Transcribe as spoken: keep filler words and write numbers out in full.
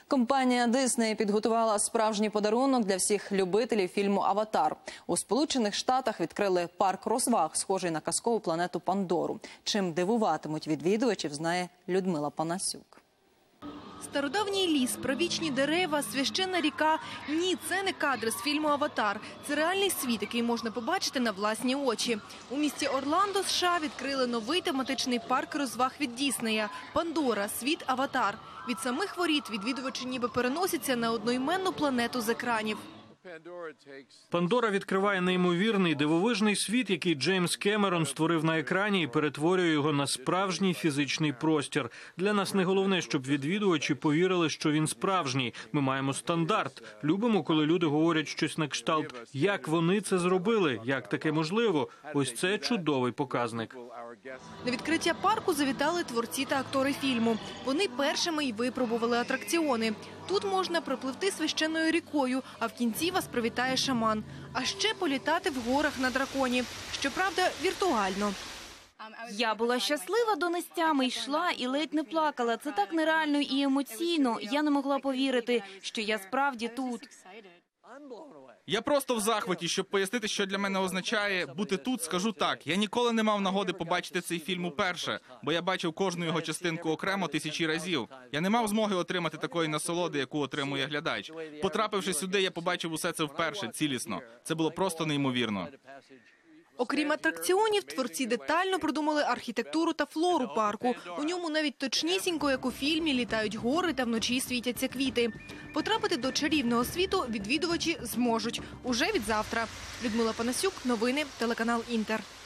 Компанія Disney підготувала справжній подарунок для всіх любителів фільму «Аватар». У Сполучених Штатах відкрили парк розваг, схожий на казкову планету Пандору. Чим дивуватимуть відвідувачів, знає Людмила Панасюк. Стародавній ліс, правічні дерева, священна ріка – ні, це не кадри з фільму «Аватар». Це реальний світ, який можна побачити на власні очі. У місті Орландо, США, відкрили новий тематичний парк розваг від Діснея – «Пандора. Світ Аватар». Від самих воріт відвідувачі ніби переносяться на одноіменну планету з екранів. Пандора відкриває неймовірний дивовижний світ, який Джеймс Кемерон створив на екрані і перетворює його на справжній фізичний простір. Для нас не головне, щоб відвідувачі повірили, що він справжній. Ми маємо стандарт. Любимо, коли люди говорять щось на кшталт «Як вони це зробили? Як таке можливо?» Ось це чудовий показник. На відкриття парку завітали творці та актори фільму. Вони першими й випробували атракціони. Тут можна пропливти священною рікою, а в кінці вас привітає шаман. А ще політати в горах на драконі. Щоправда, віртуально. Я була щаслива до нестями, йшла і ледь не плакала. Це так нереально і емоційно. Я не могла повірити, що я справді тут. Я просто в захваті. Щоб пояснити, що для мене означає бути тут, скажу так. Я ніколи не мав нагоди побачити цей фільм уперше, бо я бачив кожну його частинку окремо тисячі разів. Я не мав змоги отримати такої насолоди, яку отримує глядач. Потрапивши сюди, я побачив усе це вперше, цілісно. Це було просто неймовірно. Окрім атракціонів, творці детально продумали архітектуру та флору парку. У ньому навіть точнісінько, як у фільмі, літають гори та вночі світяться квіти. Потрапити до чарівного світу відвідувачі зможуть уже від завтра. Людмила Панасюк, новини, телеканал «Інтер».